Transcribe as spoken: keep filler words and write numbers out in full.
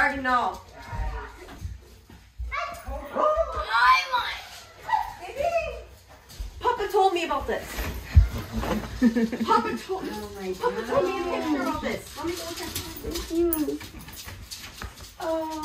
already know. Papa told me about this. Papa told, oh my Papa told me a picture about this. Let me go check. Thank you. Oh.